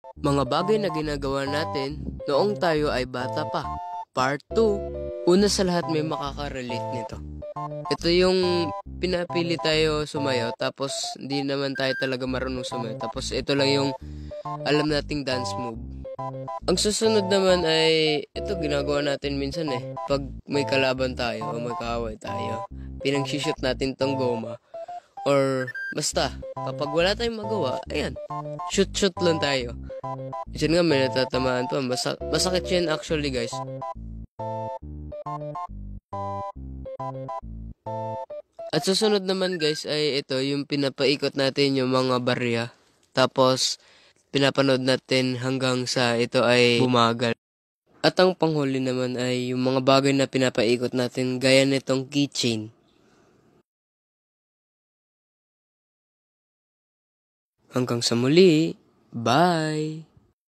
Mga bagay na ginagawa natin noong tayo ay bata pa. Part 2. Una sa lahat may makaka-relate nito. Ito yung pinapili tayo sumayaw tapos hindi naman tayo talaga marunong sumayaw. Tapos ito lang yung alam nating dance move. Ang susunod naman ay ito ginagawa natin minsan pag may kalaban tayo o may kaaway tayo. Pinang-shoot natin tong goma. Or basta, kapag wala tayong magawa, ayan, shoot lang tayo. Diyan nga may natatamaan pa. Masakit yun actually guys. At susunod naman guys ay ito yung pinapaikot natin yung mga barya. Tapos pinapanood natin hanggang sa ito ay bumagal. At ang panghuli naman ay yung mga bagay na pinapaikot natin gaya nitong keychain. Hanggang sa muli, bye!